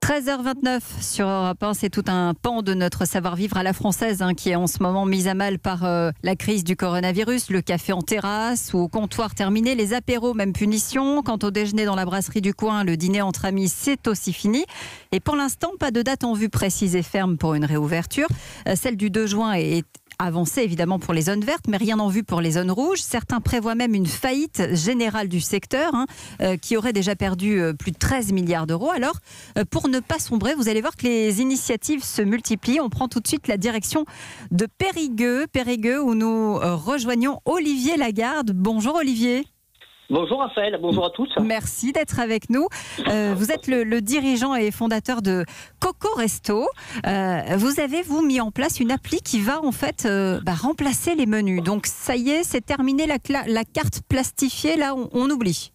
13h29 sur Europe 1, c'est tout un pan de notre savoir-vivre à la française qui est en ce moment mise à mal par la crise du coronavirus. Le café en terrasse ou au comptoir terminé, les apéros même punition. Quant au déjeuner dans la brasserie du coin, le dîner entre amis, c'est aussi fini. Et pour l'instant, pas de date en vue précise et ferme pour une réouverture. Celle du 2 juin est avancée évidemment pour les zones vertes, mais rien en vue pour les zones rouges. Certains prévoient même une faillite générale du secteur qui aurait déjà perdu plus de 13 milliards d'euros. Alors, pour ne pas sombrer, vous allez voir que les initiatives se multiplient. On prend tout de suite la direction de Périgueux où nous rejoignons Olivier Lagarde. Bonjour Olivier. Bonjour Raphaël, bonjour à tous. Merci d'être avec nous. Vous êtes le dirigeant et fondateur de Coco Resto. Vous avez, mis en place une appli qui va en fait remplacer les menus. Donc ça y est, c'est terminé la carte plastifiée, là on oublie.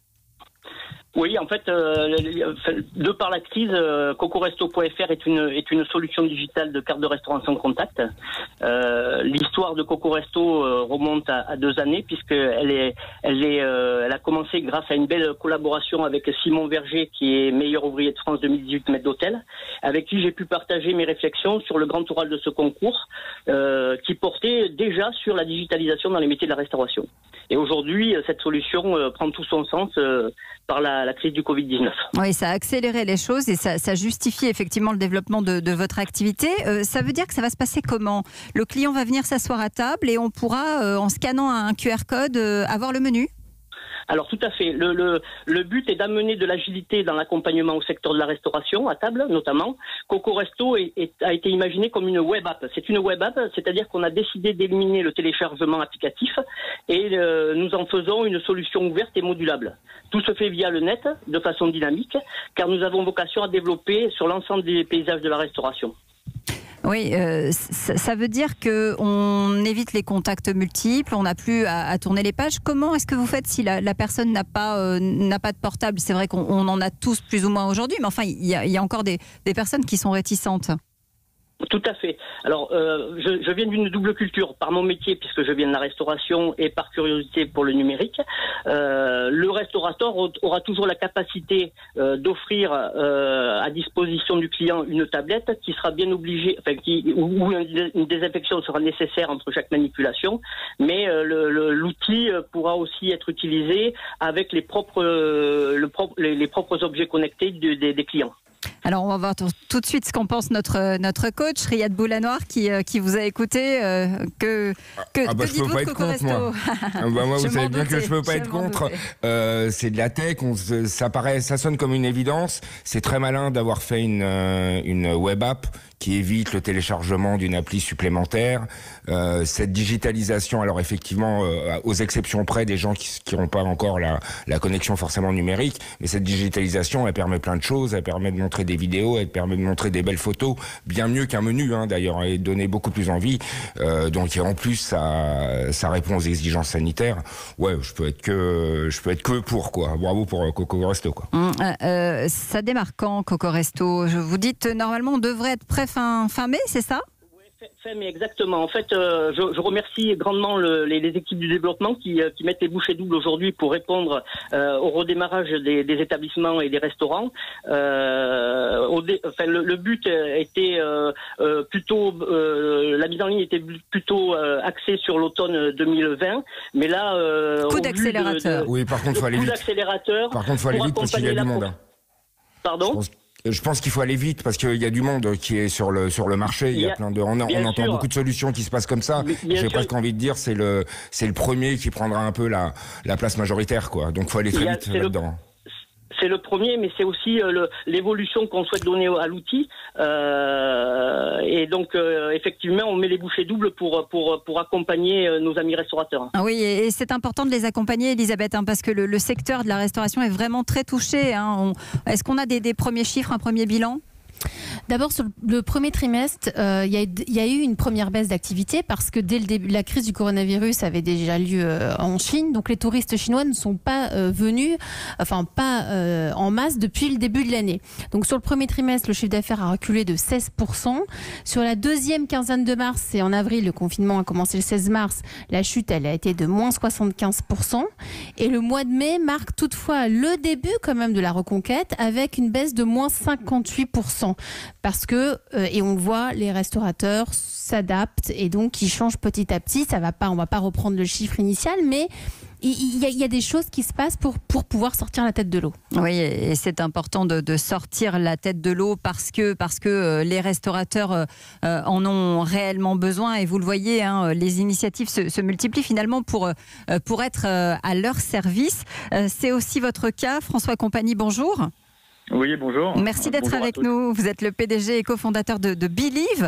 Oui, en fait, de par la crise, CocoResto.fr est une solution digitale de carte de restauration sans contact. L'histoire de Coco Resto remonte à 2 années puisqu'elle a commencé grâce à une belle collaboration avec Simon Verger, qui est meilleur ouvrier de France 2018 maître d'hôtel, avec qui j'ai pu partager mes réflexions sur le grand oral de ce concours, qui portait déjà sur la digitalisation dans les métiers de la restauration. Et aujourd'hui, cette solution prend tout son sens par la crise du Covid-19. Oui, ça a accéléré les choses et ça justifie effectivement le développement de votre activité. Ça veut dire que ça va se passer comment ? Le client va venir s'asseoir à table et on pourra, en scannant un QR code, avoir le menu ? Alors tout à fait. Le but est d'amener de l'agilité dans l'accompagnement au secteur de la restauration, à table notamment. Coco Resto a été imaginé comme une web app. C'est une web app, c'est-à-dire qu'on a décidé d'éliminer le téléchargement applicatif et nous en faisons une solution ouverte et modulable. Tout se fait via le net, de façon dynamique, car nous avons vocation à développer sur l'ensemble des paysages de la restauration. Oui, ça veut dire qu'on évite les contacts multiples, on n'a plus à tourner les pages. Comment est-ce que vous faites si la personne n'a pas de portable ? C'est vrai qu'on en a tous plus ou moins aujourd'hui, mais enfin, il y a encore des personnes qui sont réticentes. Tout à fait. Alors, je viens d'une double culture par mon métier, puisque je viens de la restauration, et par curiosité pour le numérique. Le restaurateur aura toujours la capacité d'offrir à disposition du client une tablette qui sera bien obligée, où une désinfection sera nécessaire entre chaque manipulation, mais l'outil pourra aussi être utilisé avec les propres objets connectés des clients. Alors, on va voir tout de suite ce qu'en pense notre coach, Riyad Boulanoir, qui vous a écouté. Que dites-vous de Coco Resto ? Moi, vous savez bien que je ne peux pas être contre. C'est de la tech, ça sonne comme une évidence. C'est très malin d'avoir fait une web app qui évite le téléchargement d'une appli supplémentaire. Cette digitalisation, alors effectivement, aux exceptions près des gens qui n'ont pas encore la connexion forcément numérique, mais cette digitalisation, elle permet plein de choses. Elle permet de montrer des vidéos, elle permet de montrer des belles photos, bien mieux qu'un menu d'ailleurs, et donner beaucoup plus envie. Donc, et en plus, ça répond aux exigences sanitaires. Ouais, je peux être que pour, quoi. Bravo pour Coco Resto, quoi. Ça démarre quand, Coco Resto ? Vous dites, normalement, on devrait être prêt fin mai, c'est ça ? Fin mai, exactement. En fait, je remercie grandement les équipes du développement qui mettent les bouchées doubles aujourd'hui pour répondre au redémarrage des établissements et des restaurants. Le but était plutôt, la mise en ligne était plutôt axée sur l'automne 2020, mais là, coup d'accélérateur. Oui, par contre, il faut aller vite. Par contre, il faut aller vite parce qu'il y a du monde. Pardon ? Je pense qu'il faut aller vite parce qu'il y a du monde qui est sur le marché. Il y a plein de, on entend beaucoup de solutions qui se passent comme ça. J'ai presque envie de dire c'est le premier qui prendra un peu la place majoritaire, quoi. Donc faut aller très vite là-dedans. C'est le premier, mais c'est aussi l'évolution qu'on souhaite donner à l'outil. Et donc, effectivement, on met les bouchées doubles pour accompagner nos amis restaurateurs. Ah oui, et c'est important de les accompagner, Elisabeth, parce que le secteur de la restauration est vraiment très touché. Est-ce qu'on a des premiers chiffres, un premier bilan ? D'abord, sur le premier trimestre, il y a eu une première baisse d'activité parce que dès le début, la crise du coronavirus avait déjà lieu en Chine. Donc les touristes chinois ne sont pas venus, en masse depuis le début de l'année. Donc sur le premier trimestre, le chiffre d'affaires a reculé de 16%. Sur la deuxième quinzaine de mars, c'est en avril, le confinement a commencé le 16 mars, la chute elle a été de moins 75%. Et le mois de mai marque toutefois le début quand même de la reconquête avec une baisse de moins 58%. Parce que, et on le voit, les restaurateurs s'adaptent et donc ils changent petit à petit. On va pas reprendre le chiffre initial, mais il y a des choses qui se passent pour pouvoir sortir la tête de l'eau. Oui, et c'est important de sortir la tête de l'eau parce que les restaurateurs en ont réellement besoin. Et vous le voyez, hein, les initiatives se multiplient finalement pour être à leur service. C'est aussi votre cas. François Compagnie, bonjour. Oui, bonjour. Merci d'être avec nous. Vous êtes le PDG et cofondateur de Believe.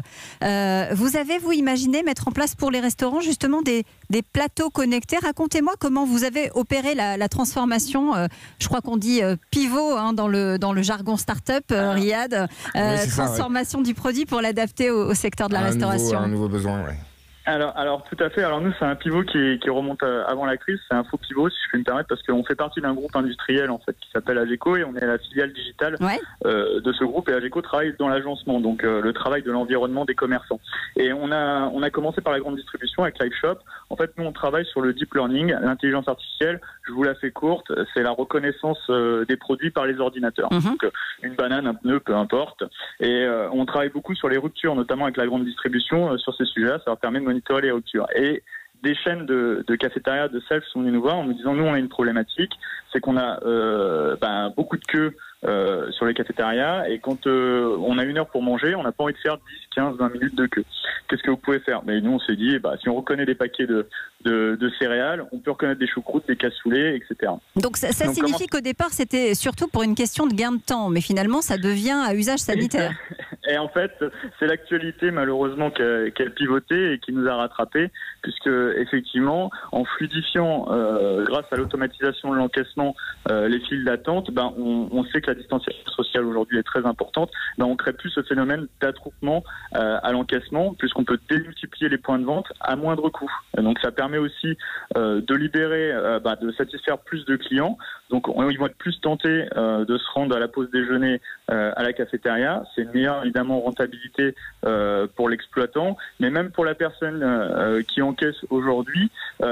Vous avez, imaginé mettre en place pour les restaurants justement des plateaux connectés. Racontez-moi comment vous avez opéré la transformation. Je crois qu'on dit pivot dans le jargon start-up, Riyad. Transformation du produit pour l'adapter au secteur de la restauration. Un nouveau besoin, oui. Alors tout à fait. Alors nous, c'est un pivot qui remonte avant la crise. C'est un faux pivot, si je puis me permettre, parce qu'on fait partie d'un groupe industriel en fait qui s'appelle Ageco et on est la filiale digitale de ce groupe. Et Ageco travaille dans l'agencement, donc le travail de l'environnement des commerçants. Et on a commencé par la grande distribution avec LiveShop. En fait, nous on travaille sur le deep learning, l'intelligence artificielle. Je vous la fais courte. C'est la reconnaissance des produits par les ordinateurs. Donc une banane, un pneu, peu importe. Et on travaille beaucoup sur les ruptures, notamment avec la grande distribution sur ces sujets-là. Ça leur permet de monitorer les ruptures. Et des chaînes de cafétéria, de self sont venues nous voir en nous disant nous on a une problématique, c'est qu'on a beaucoup de queues sur les cafétérias et quand on a 1 heure pour manger, on n'a pas envie de faire 10, 15, 20 minutes de queue. Qu'est-ce que vous pouvez faire? Mais nous on s'est dit si on reconnaît des paquets de céréales, on peut reconnaître des choucroutes, des cassoulets, etc. Donc ça signifie qu'au départ c'était surtout pour une question de gain de temps, mais finalement ça devient à usage sanitaire. Et en fait, c'est l'actualité malheureusement qu'elle pivotait et qui nous a rattrapés, puisque effectivement, en fluidifiant grâce à l'automatisation de l'encaissement les files d'attente, on sait que la distanciation sociale aujourd'hui est très importante. On crée plus ce phénomène d'attroupement à l'encaissement, puisqu'on peut démultiplier les points de vente à moindre coût. Donc ça permet aussi de libérer, de satisfaire plus de clients. Donc ils vont être plus tentés de se rendre à la pause déjeuner à la cafétéria. C'est une meilleure évidemment rentabilité pour l'exploitant, mais même pour la personne qui encaisse aujourd'hui,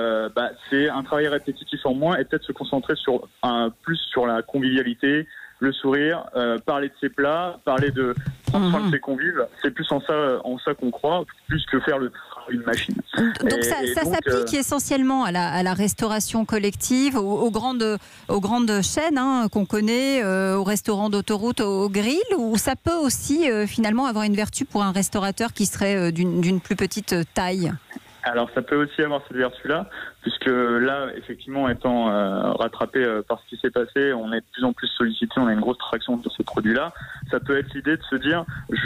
c'est un travail répétitif en moins et peut-être se concentrer plus sur la convivialité, le sourire, parler de ses plats, parler de prendre soin de ses convives. C'est plus en ça qu'on croit, plus que faire une machine. Donc ça s'applique essentiellement à la restauration collective, aux grandes chaînes qu'on connaît, aux restaurants d'autoroute, aux grilles, ou ça peut aussi finalement avoir une vertu pour un restaurateur qui serait d'une plus petite taille? Alors ça peut aussi avoir cette vertu-là, puisque là, effectivement, étant rattrapé par ce qui s'est passé, on est de plus en plus sollicité, on a une grosse traction sur ces produits-là. Ça peut être l'idée de se dire,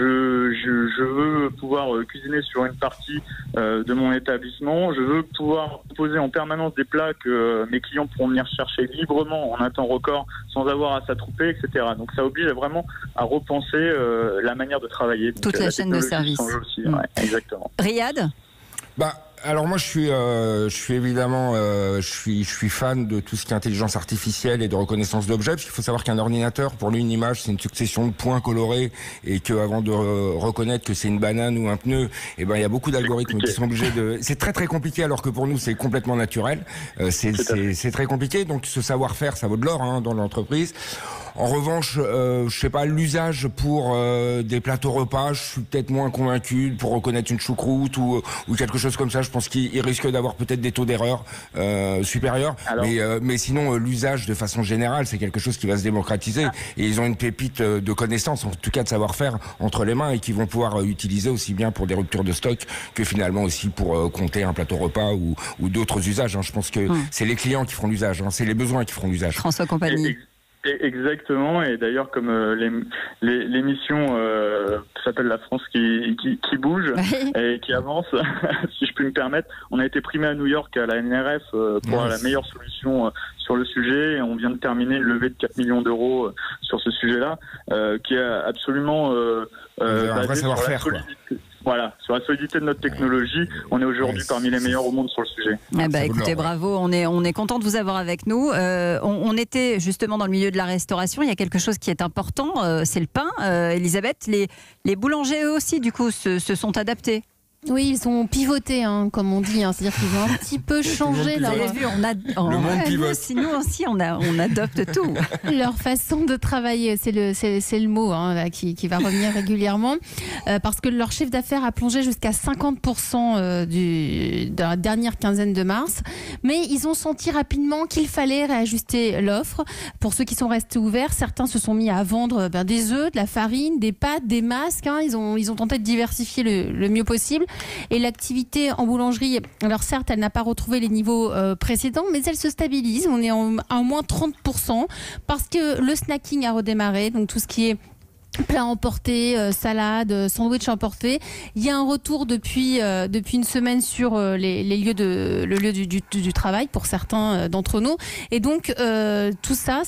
je veux pouvoir cuisiner sur une partie de mon établissement, je veux pouvoir proposer en permanence des plats que mes clients pourront venir chercher librement en un temps record, sans avoir à s'attrouper, etc. Donc ça oblige vraiment à repenser la manière de travailler. Toute donc, la chaîne de service. Aussi, exactement. Riyad ? Alors moi je suis évidemment je suis fan de tout ce qui est intelligence artificielle et de reconnaissance d'objets, parce qu'il faut savoir qu'un ordinateur, pour lui, une image c'est une succession de points colorés, et que avant de reconnaître que c'est une banane ou un pneu, il y a beaucoup d'algorithmes qui sont obligés de... C'est très très compliqué, alors que pour nous c'est complètement naturel. C'est très compliqué, donc ce savoir-faire ça vaut de l'or dans l'entreprise. En revanche, je sais pas, l'usage pour des plateaux repas, je suis peut-être moins convaincu pour reconnaître une choucroute ou quelque chose comme ça. Je pense qu'il risque d'avoir peut-être des taux d'erreur supérieurs. Mais sinon, l'usage de façon générale, c'est quelque chose qui va se démocratiser. Et ils ont une pépite de connaissances, en tout cas de savoir-faire entre les mains, et qu'ils vont pouvoir utiliser aussi bien pour des ruptures de stock que finalement aussi pour compter un plateau repas ou d'autres usages. Je pense que c'est les clients qui feront l'usage, c'est les besoins qui feront l'usage. François Compagnie. Exactement, et d'ailleurs comme l'émission s'appelle La France qui bouge et qui avance, si je puis me permettre, on a été primé à New York à la NRF pour la meilleure solution sur le sujet, et on vient de terminer une levée de 4 millions d'euros sur ce sujet-là, qui est absolument un vrai savoir-faire, quoi. Voilà, sur la solidité de notre technologie, on est aujourd'hui parmi les meilleurs au monde sur le sujet. Écoutez, bravo, on est content de vous avoir avec nous. On était justement dans le milieu de la restauration, il y a quelque chose qui est important, c'est le pain. Elisabeth, les boulangers eux aussi, du coup, se sont adaptés. Oui, ils ont pivoté, comme on dit. C'est-à-dire qu'ils ont un petit peu changé leur... Vous avez vu, le monde pivote. Nous aussi, on adopte tout. Leur façon de travailler, c'est le mot là, qui va revenir régulièrement. Parce que leur chiffre d'affaires a plongé jusqu'à 50% de la dernière quinzaine de mars. Mais ils ont senti rapidement qu'il fallait réajuster l'offre. Pour ceux qui sont restés ouverts, certains se sont mis à vendre des œufs, de la farine, des pâtes, des masques. Ils ont tenté de diversifier le mieux possible. Et l'activité en boulangerie, alors certes, elle n'a pas retrouvé les niveaux précédents, mais elle se stabilise. On est à au moins 30% parce que le snacking a redémarré, donc tout ce qui est plat emporté, salade, sandwich emporté. Il y a un retour depuis une semaine sur le lieu du travail pour certains d'entre nous. Et donc tout ça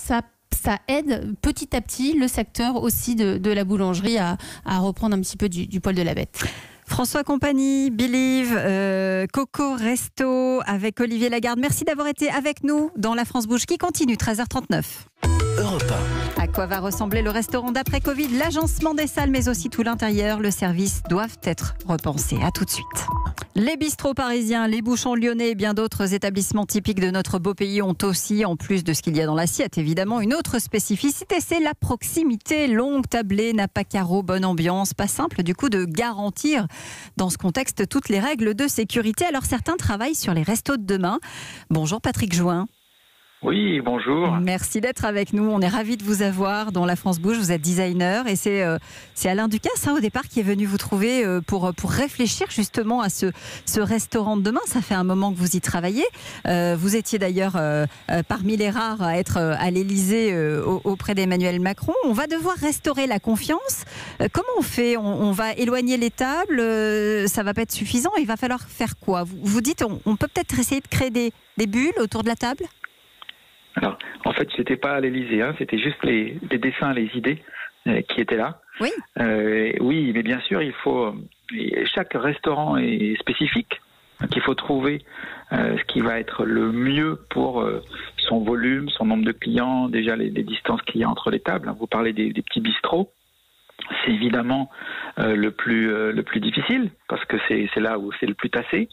aide petit à petit le secteur aussi de la boulangerie à reprendre un petit peu du poil de la bête. François Compagnie, Believe, Coco Resto avec Olivier Lagarde. Merci d'avoir été avec nous dans La France Bouge qui continue, 13h39. Europe 1. À quoi va ressembler le restaurant d'après Covid? L'agencement des salles, mais aussi tout l'intérieur, le service doivent être repensés. À tout de suite. Les bistrots parisiens, les bouchons lyonnais et bien d'autres établissements typiques de notre beau pays ont aussi, en plus de ce qu'il y a dans l'assiette, évidemment, une autre spécificité, c'est la proximité. Longue tablée, nappe à carreaux, bonne ambiance. Pas simple du coup de garantir dans ce contexte toutes les règles de sécurité. Alors certains travaillent sur les restos de demain. Bonjour Patrick Jouin. Oui, bonjour. Merci d'être avec nous. On est ravis de vous avoir dans La France Bouge. Vous êtes designer et c'est Alain Ducasse au départ qui est venu vous trouver pour réfléchir justement à ce restaurant de demain. Ça fait un moment que vous y travaillez. Vous étiez d'ailleurs parmi les rares à être à l'Élysée auprès d'Emmanuel Macron. On va devoir restaurer la confiance. Comment on fait? On va éloigner les tables. Ça va pas être suffisant. Il va falloir faire quoi? Vous dites on peut peut-être essayer de créer des bulles autour de la table? Alors, en fait, c'était pas à l'Élysée, c'était juste les dessins, les idées qui étaient là. Oui. Oui, mais bien sûr, chaque restaurant est spécifique. Donc, il faut trouver ce qui va être le mieux pour son volume, son nombre de clients, déjà les distances qu'il y a entre les tables. Vous parlez des petits bistrots. C'est évidemment le plus difficile parce que c'est là où c'est le plus tassé.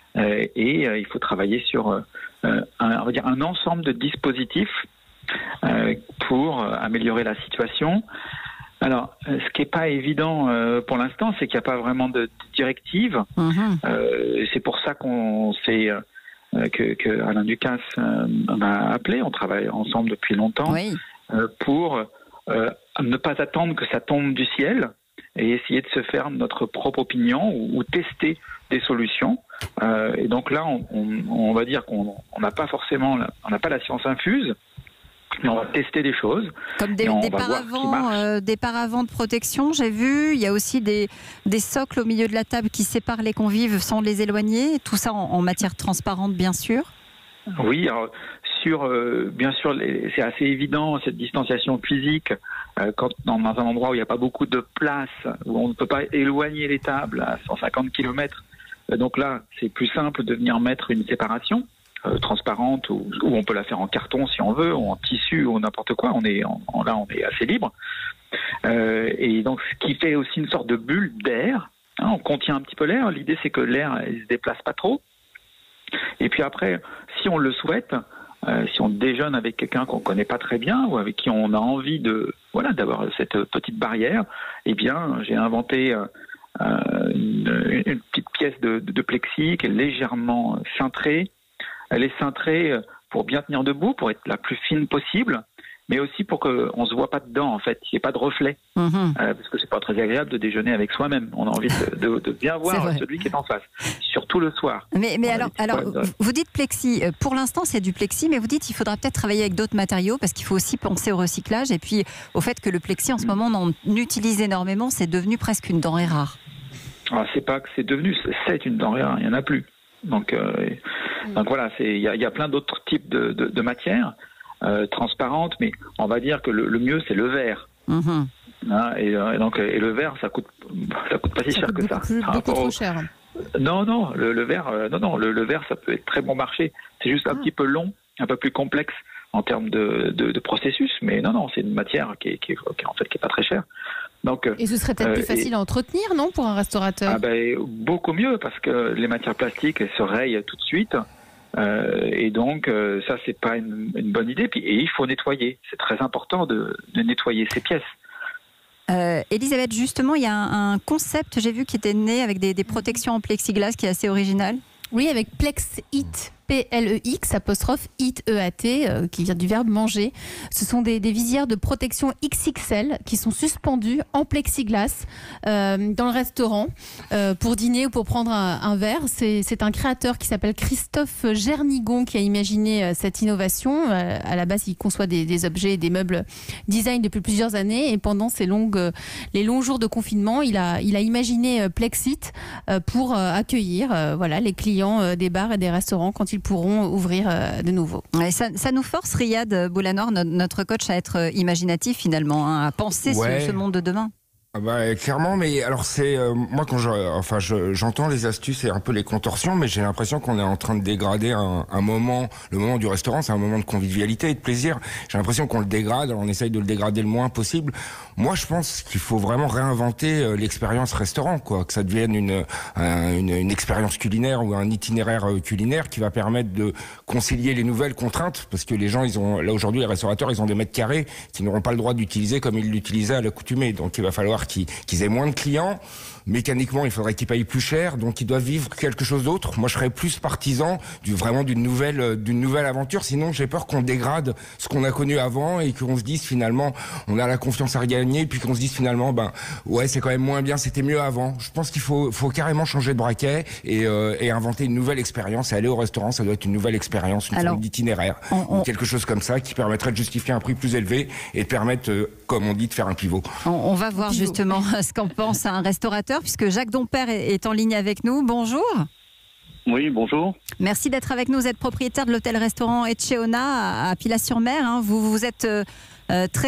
Et il faut travailler sur un ensemble de dispositifs pour améliorer la situation. Alors, ce qui n'est pas évident pour l'instant, c'est qu'il n'y a pas vraiment de directive. C'est pour ça qu'on sait que Alain Ducasse m'a appelé. On travaille ensemble depuis longtemps pour ne pas attendre que ça tombe du ciel et essayer de se faire notre propre opinion ou tester des solutions. Et donc là, on va dire qu'on n'a pas forcément, on n'a pas la science infuse, mais on va tester des choses. Comme des paravents de protection, j'ai vu. Il y a aussi des socles au milieu de la table qui séparent les convives sans les éloigner. Tout ça en matière transparente, bien sûr. Oui, alors, bien sûr, c'est assez évident cette distanciation physique quand dans un endroit où il n'y a pas beaucoup de place, où on ne peut pas éloigner les tables à 150 km. Donc là, c'est plus simple de venir mettre une séparation transparente ou on peut la faire en carton si on veut, ou en tissu ou n'importe quoi. On est assez libre. Et donc, ce qui fait aussi une sorte de bulle d'air. On contient un petit peu l'air. L'idée, c'est que l'air ne se déplace pas trop. Et puis après, si on le souhaite, si on déjeune avec quelqu'un qu'on ne connaît pas très bien ou avec qui on a envie d'avoir cette petite barrière, eh bien, j'ai inventé une petite pièce de plexi qui est légèrement cintrée. Elle est cintrée pour bien tenir debout, pour être la plus fine possible. mais aussi pour qu'on se voit pas dedans, en fait, qu'il n'y ait pas de reflet, parce que c'est pas très agréable de déjeuner avec soi-même. On a envie de bien voir celui qui est en face, surtout le soir. Mais alors, vous dites plexi. Pour l'instant, c'est du plexi, mais vous dites qu'il faudra peut-être travailler avec d'autres matériaux, parce qu'il faut aussi penser au recyclage et puis au fait que le plexi, en ce moment, on en utilise énormément. C'est devenu presque une denrée rare. C'est pas que c'est devenu, c'est une denrée rare. Il y en a plus. Donc voilà, il y a plein d'autres types de matières transparentes, mais on va dire que le mieux c'est le verre. Et le verre, ça coûte pas si cher que ça. Beaucoup trop cher. Non, le verre, le verre, ça peut être très bon marché. C'est juste un petit peu long, un peu plus complexe en termes de processus, mais non, c'est une matière qui est pas très chère. Donc, et ce serait peut-être plus facile à entretenir, non, pour un restaurateur? Beaucoup mieux, parce que les matières plastiques, elles se rayent tout de suite. Et donc, ça, c'est pas une bonne idée. Et il faut nettoyer. C'est très important de nettoyer ces pièces. Elisabeth, justement, il y a un concept, j'ai vu, qui était né avec des protections en plexiglas qui est assez original. Oui, avec Plexit, P-L-E-X, apostrophe It, E-A-T, qui vient du verbe manger. Ce sont des visières de protection XXL qui sont suspendues en plexiglas dans le restaurant pour dîner ou pour prendre un verre. C'est un créateur qui s'appelle Christophe Gernigon qui a imaginé cette innovation. À la base, il conçoit des objets et des meubles design depuis plusieurs années, et pendant les longs jours de confinement, il a imaginé Plexit pour accueillir les clients des bars et des restaurants quand ils pourront ouvrir de nouveau. Et ça nous force, Riyad Boulanor, notre coach, à être imaginatif finalement, à penser ce monde de demain. Clairement, mais alors c'est moi quand j'entends les astuces et un peu les contorsions, mais j'ai l'impression qu'on est en train de dégrader un moment. Le moment du restaurant, c'est un moment de convivialité et de plaisir. J'ai l'impression qu'on le dégrade, alors on essaye de le dégrader le moins possible. Moi, je pense qu'il faut vraiment réinventer l'expérience restaurant, que ça devienne une expérience culinaire ou un itinéraire culinaire qui va permettre de concilier les nouvelles contraintes, parce que les gens, aujourd'hui, les restaurateurs, ils ont des mètres carrés qu'ils n'auront pas le droit d'utiliser comme ils l'utilisaient à l'accoutumée. Donc, il va falloir qu'ils aient moins de clients. Mécaniquement, il faudrait qu'ils payent plus cher, donc ils doivent vivre quelque chose d'autre. Moi, je serais plus partisan d'une nouvelle aventure. Sinon, j'ai peur qu'on dégrade ce qu'on a connu avant et qu'on se dise finalement, on a la confiance à regagner, puis qu'on se dise finalement, c'est quand même moins bien, c'était mieux avant. Je pense qu'il faut carrément changer de braquet et inventer une nouvelle expérience. Et aller au restaurant, ça doit être une nouvelle expérience, une forme d'itinéraire, ou quelque chose comme ça qui permettrait de justifier un prix plus élevé et de permettre, comme on dit, de faire un pivot. On va voir justement ce qu'en pense un restaurateur, puisque Jacques Dompère est en ligne avec nous. Bonjour. Oui, bonjour. Merci d'être avec nous. Vous êtes propriétaire de l'hôtel-restaurant Etcheona à Pilat-sur-Mer. Vous êtes très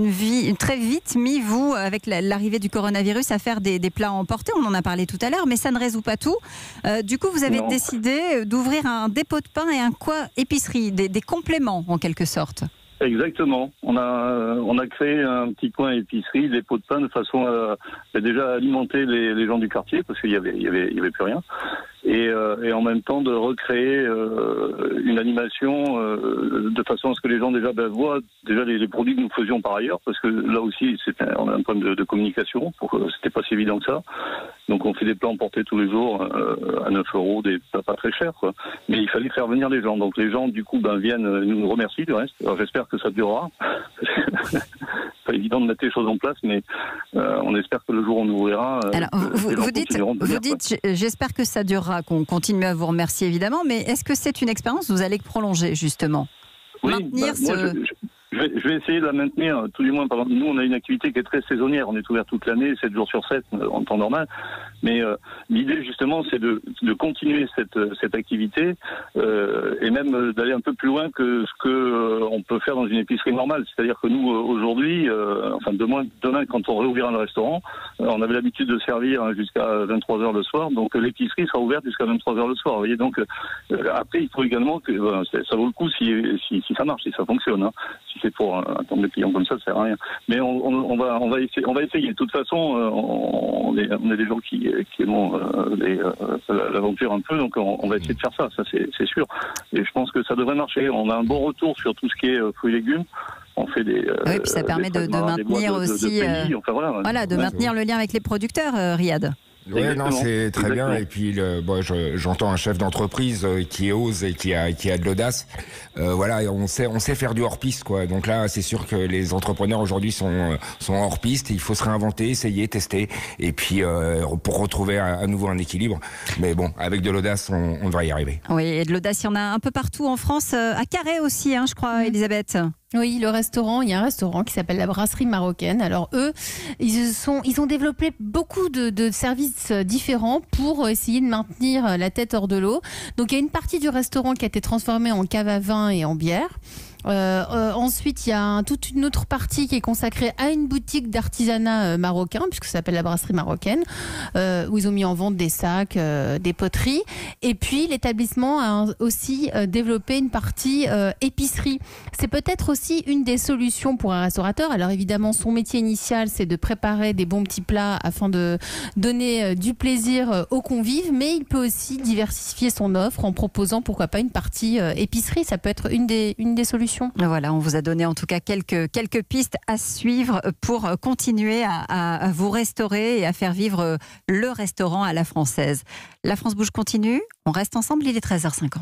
vite mis, vous, avec l'arrivée du coronavirus, à faire des plats emportés. On en a parlé tout à l'heure, mais ça ne résout pas tout. Du coup, vous avez décidé d'ouvrir un dépôt de pain et un épicerie, des compléments en quelque sorte. Exactement. On a créé un petit coin épicerie, des pots de pain, de façon à déjà alimenter les gens du quartier, parce qu'il y avait plus rien. Et en même temps de recréer une animation de façon à ce que les gens déjà voient déjà les produits que nous faisions par ailleurs, parce que là aussi on a un problème de communication, c'était pas si évident que ça. Donc on fait des plats emportés tous les jours à 9 €, des plats pas très chers, quoi. Mais il fallait faire venir les gens. Donc les gens du coup viennent nous remercier du reste. Alors j'espère que ça durera. Pas évident de mettre les choses en place, mais on espère que le jour où on ouvrira. Alors vous dites j'espère que ça durera, qu'on continue à vous remercier évidemment, mais est-ce que c'est une expérience que vous allez prolonger justement? Oui, je vais essayer de la maintenir, tout du moins. Nous, on a une activité qui est très saisonnière. On est ouvert toute l'année, 7 jours sur 7, en temps normal. Mais l'idée, justement, c'est de continuer cette activité et même d'aller un peu plus loin que ce qu'on peut faire dans une épicerie normale. C'est-à-dire que nous, aujourd'hui, demain, quand on réouvrira le restaurant, on avait l'habitude de servir jusqu'à 23 h le soir. Donc, l'épicerie sera ouverte jusqu'à 23 h le soir. Vous voyez, donc, après, il faut également que ça vaut le coup si ça marche, si ça fonctionne. Hein. Si c'est pour attendre des clients comme ça sert à rien. Mais on va essayer. De toute façon, on est des gens qui aiment l'aventure un peu, donc on va essayer de faire ça c'est sûr. Et je pense que ça devrait marcher. On a un bon retour sur tout ce qui est fruits et légumes. On fait puis ça permet de maintenir aussi, de maintenir le lien avec les producteurs, Riyad. Oui, non, c'est très bien. Et puis, j'entends un chef d'entreprise qui ose et qui a de l'audace. Voilà, on sait faire du hors-piste, quoi. Donc là, c'est sûr que les entrepreneurs aujourd'hui sont hors-piste. Il faut se réinventer, essayer, tester. Et puis, pour retrouver à nouveau un équilibre. Mais bon, avec de l'audace, on devrait y arriver. Oui, et de l'audace, il y en a un peu partout en France. À Carhaix aussi, je crois, Elisabeth. Oui, il y a un restaurant qui s'appelle la Brasserie Marocaine. Alors eux, ils ont développé beaucoup de services différents pour essayer de maintenir la tête hors de l'eau. Donc il y a une partie du restaurant qui a été transformée en cave à vin et en bière. Ensuite, il y a toute une autre partie qui est consacrée à une boutique d'artisanat marocain, puisque ça s'appelle la Brasserie Marocaine, où ils ont mis en vente des sacs, des poteries. Et puis, l'établissement a aussi développé une partie épicerie. C'est peut-être aussi une des solutions pour un restaurateur. Alors évidemment, son métier initial, c'est de préparer des bons petits plats afin de donner du plaisir aux convives, mais il peut aussi diversifier son offre en proposant, pourquoi pas, une partie épicerie. Ça peut être une des solutions. Voilà, on vous a donné en tout cas quelques pistes à suivre pour continuer à vous restaurer et à faire vivre le restaurant à la française. La France Bouge continue, on reste ensemble, il est 13h50.